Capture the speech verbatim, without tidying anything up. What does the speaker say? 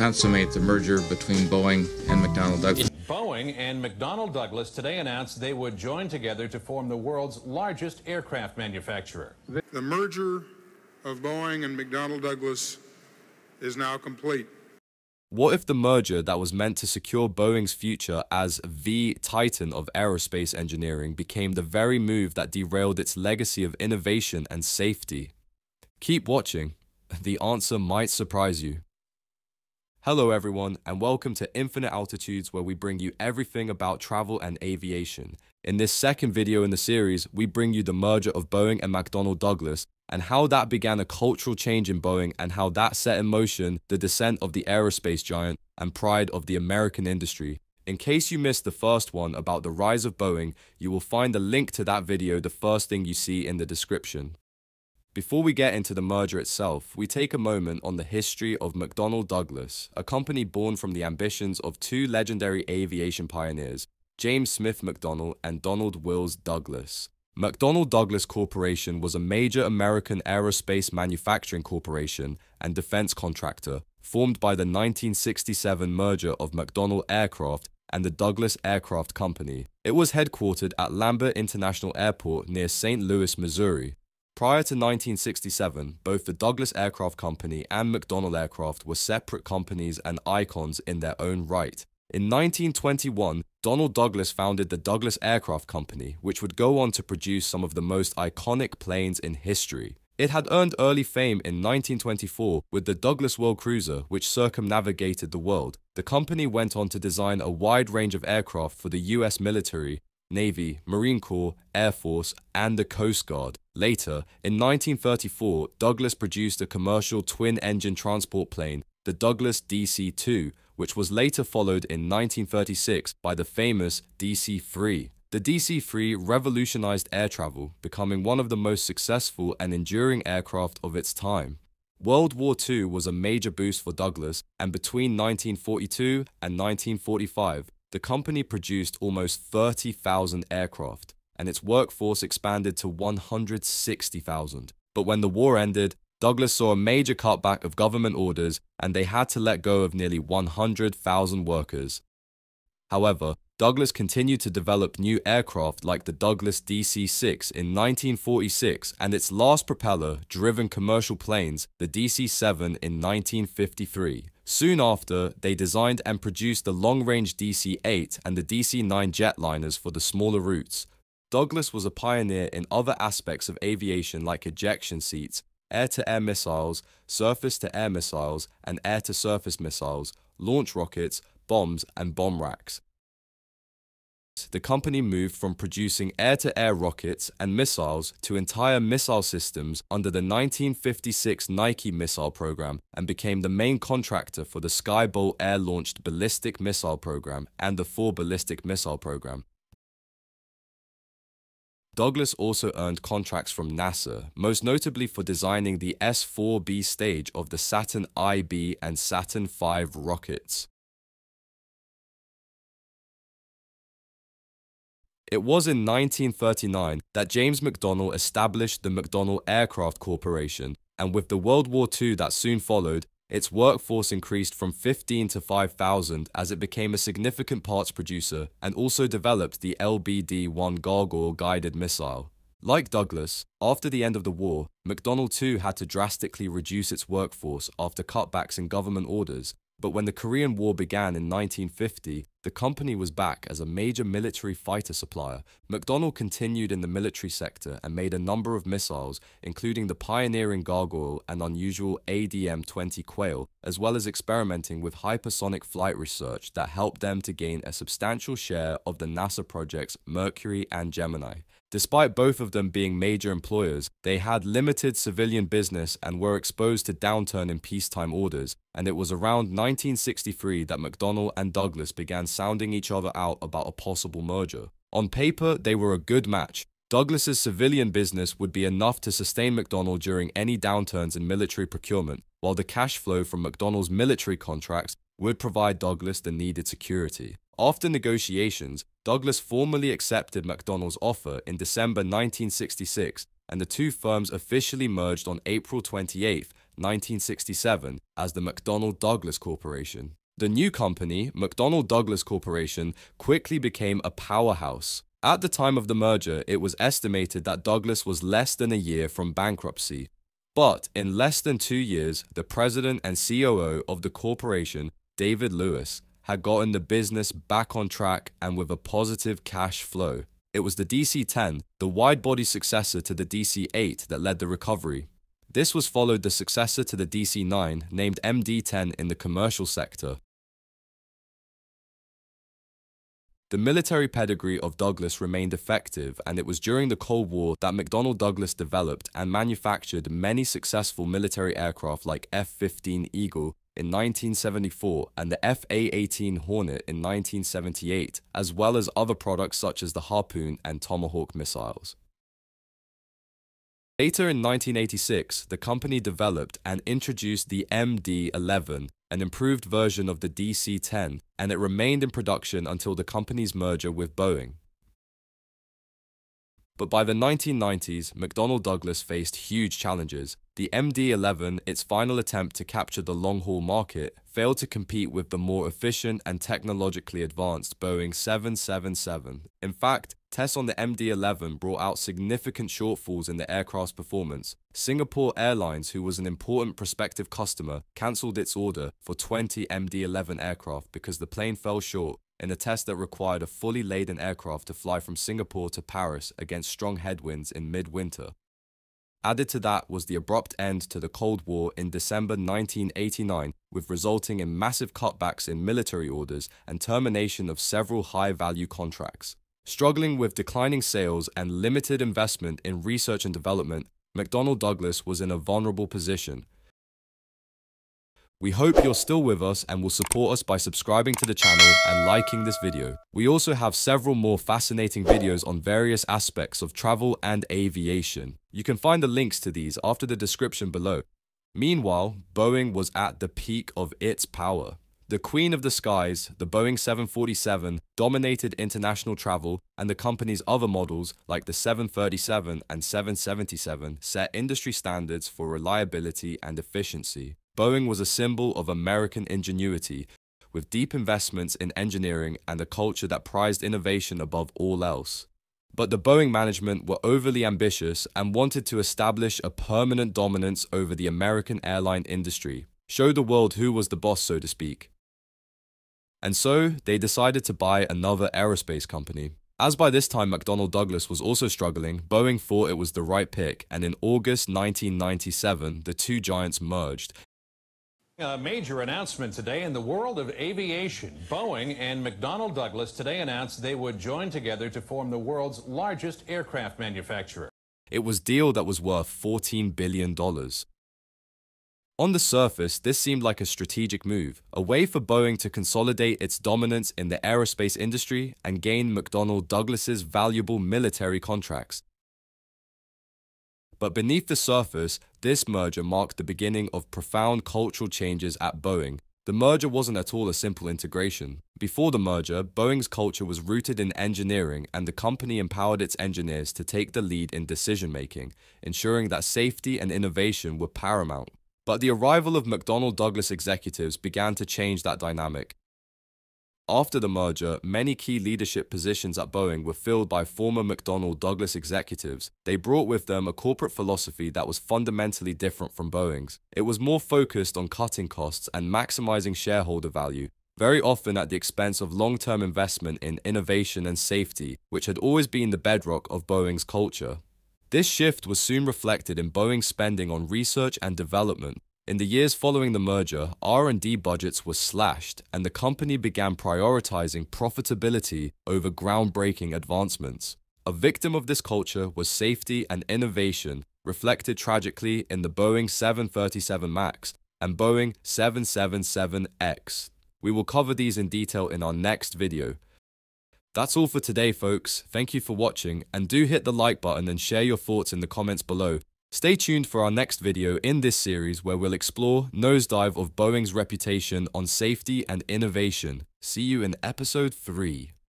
consummate the merger between Boeing and McDonnell Douglas. Boeing and McDonnell Douglas today announced they would join together to form the world's largest aircraft manufacturer. The merger of Boeing and McDonnell Douglas is now complete. What if the merger that was meant to secure Boeing's future as the titan of aerospace engineering became the very move that derailed its legacy of innovation and safety? Keep watching. The answer might surprise you. Hello everyone, and welcome to Infinite Altitudes, where we bring you everything about travel and aviation. In this second video in the series, we bring you the merger of Boeing and McDonnell Douglas, and how that began a cultural change in Boeing and how that set in motion the descent of the aerospace giant and pride of the American industry. In case you missed the first one about the rise of Boeing, you will find the link to that video the first thing you see in the description. Before we get into the merger itself, we take a moment on the history of McDonnell Douglas, a company born from the ambitions of two legendary aviation pioneers, James Smith McDonnell and Donald Wills Douglas. McDonnell Douglas Corporation was a major American aerospace manufacturing corporation and defense contractor formed by the nineteen sixty-seven merger of McDonnell Aircraft and the Douglas Aircraft Company. It was headquartered at Lambert International Airport near Saint Louis, Missouri. Prior to nineteen sixty-seven, both the Douglas Aircraft Company and McDonnell Aircraft were separate companies and icons in their own right. In nineteen twenty-one, Donald Douglas founded the Douglas Aircraft Company, which would go on to produce some of the most iconic planes in history. It had earned early fame in nineteen twenty-four with the Douglas World Cruiser, which circumnavigated the world. The company went on to design a wide range of aircraft for the U S military, Navy, Marine Corps, Air Force, and the Coast Guard. Later, in nineteen thirty-four, Douglas produced a commercial twin-engine transport plane, the Douglas D C two, which was later followed in nineteen thirty-six by the famous D C three. The D C three revolutionized air travel, becoming one of the most successful and enduring aircraft of its time. World War Two was a major boost for Douglas, and between nineteen forty-two and nineteen forty-five, the company produced almost thirty thousand aircraft, and its workforce expanded to one hundred sixty thousand. But when the war ended, Douglas saw a major cutback of government orders, and they had to let go of nearly one hundred thousand workers. However, Douglas continued to develop new aircraft like the Douglas D C six in nineteen forty-six and its last propeller-driven commercial planes, the D C seven, in nineteen fifty-three. Soon after, they designed and produced the long-range D C eight and the D C nine jetliners for the smaller routes. Douglas was a pioneer in other aspects of aviation like ejection seats, air-to-air missiles, surface-to-air missiles, and air-to-surface missiles, launch rockets, bombs, and bomb racks. The company moved from producing air-to-air rockets and missiles to entire missile systems under the nineteen fifty-six Nike missile program and became the main contractor for the Skybolt air-launched ballistic missile program and the Four ballistic missile program. Douglas also earned contracts from NASA, most notably for designing the S four B stage of the Saturn I B and Saturn five rockets. It was in nineteen thirty-nine that James McDonnell established the McDonnell Aircraft Corporation, and with the World War Two that soon followed, its workforce increased from fifteen to five thousand as it became a significant parts producer and also developed the L B D one gargoyle guided missile. Like Douglas, after the end of the war, McDonnell too had to drastically reduce its workforce after cutbacks in government orders. But when the Korean War began in nineteen fifty, the company was back as a major military fighter supplier. McDonnell continued in the military sector and made a number of missiles, including the pioneering Gargoyle and unusual A D M twenty Quail, as well as experimenting with hypersonic flight research that helped them to gain a substantial share of the NASA projects Mercury and Gemini. Despite both of them being major employers, they had limited civilian business and were exposed to downturn in peacetime orders, and it was around nineteen sixty-three that McDonnell and Douglas began sounding each other out about a possible merger. On paper, they were a good match. Douglas's civilian business would be enough to sustain McDonnell during any downturns in military procurement, while the cash flow from McDonnell's military contracts would provide Douglas the needed security. After negotiations, Douglas formally accepted McDonnell's offer in December nineteen sixty-six, and the two firms officially merged on April twenty-eighth, nineteen sixty-seven, as the McDonnell Douglas Corporation. The new company, McDonnell Douglas Corporation, quickly became a powerhouse. At the time of the merger, it was estimated that Douglas was less than a year from bankruptcy. But in less than two years, the president and C O O of the corporation, David Lewis, had gotten the business back on track and with a positive cash flow. It was the D C ten, the wide-body successor to the D C eight, that led the recovery. This was followed the successor to the D C nine, named M D ten in the commercial sector. The military pedigree of Douglas remained effective, and it was during the Cold War that McDonnell Douglas developed and manufactured many successful military aircraft like F fifteen Eagle in nineteen seventy-four and the F A eighteen Hornet in nineteen seventy-eight, as well as other products such as the Harpoon and Tomahawk missiles. Later in nineteen eighty-six, the company developed and introduced the M D eleven, an improved version of the D C ten, and it remained in production until the company's merger with Boeing. But by the nineteen nineties, McDonnell Douglas faced huge challenges. The M D eleven, its final attempt to capture the long-haul market, failed to compete with the more efficient and technologically advanced Boeing seven seventy-seven. In fact, tests on the M D eleven brought out significant shortfalls in the aircraft's performance. Singapore Airlines, who was an important prospective customer, cancelled its order for twenty M D eleven aircraft because the plane fell short in a test that required a fully laden aircraft to fly from Singapore to Paris against strong headwinds in mid-winter. Added to that was the abrupt end to the Cold War in December nineteen eighty-nine, with resulting in massive cutbacks in military orders and termination of several high-value contracts. Struggling with declining sales and limited investment in research and development, McDonnell Douglas was in a vulnerable position. We hope you're still with us and will support us by subscribing to the channel and liking this video. We also have several more fascinating videos on various aspects of travel and aviation. You can find the links to these after the description below. Meanwhile, Boeing was at the peak of its power. The queen of the skies, the Boeing seven forty-seven, dominated international travel, and the company's other models, like the seven thirty-seven and seven seventy-seven, set industry standards for reliability and efficiency. Boeing was a symbol of American ingenuity, with deep investments in engineering and a culture that prized innovation above all else. But the Boeing management were overly ambitious and wanted to establish a permanent dominance over the American airline industry, show the world who was the boss, so to speak. And so, they decided to buy another aerospace company. As by this time McDonnell Douglas was also struggling, Boeing thought it was the right pick, and in August nineteen ninety-seven, the two giants merged. A major announcement today in the world of aviation. Boeing and McDonnell Douglas today announced they would join together to form the world's largest aircraft manufacturer. It was a deal that was worth fourteen billion dollars. On the surface, this seemed like a strategic move, a way for Boeing to consolidate its dominance in the aerospace industry and gain McDonnell Douglas's valuable military contracts. But beneath the surface, this merger marked the beginning of profound cultural changes at Boeing. The merger wasn't at all a simple integration. Before the merger, Boeing's culture was rooted in engineering, and the company empowered its engineers to take the lead in decision-making, ensuring that safety and innovation were paramount. But the arrival of McDonnell Douglas executives began to change that dynamic. After the merger, many key leadership positions at Boeing were filled by former McDonnell Douglas executives. They brought with them a corporate philosophy that was fundamentally different from Boeing's. It was more focused on cutting costs and maximizing shareholder value, very often at the expense of long-term investment in innovation and safety, which had always been the bedrock of Boeing's culture. This shift was soon reflected in Boeing's spending on research and development. In the years following the merger, R and D budgets were slashed, and the company began prioritizing profitability over groundbreaking advancements. A victim of this culture was safety and innovation, reflected tragically in the Boeing seven thirty-seven MAX and Boeing seven seventy-seven X. We will cover these in detail in our next video. That's all for today, folks. Thank you for watching, and do hit the like button and share your thoughts in the comments below. Stay tuned for our next video in this series where we'll explore nosedive of Boeing's reputation on safety and innovation. See you in episode three.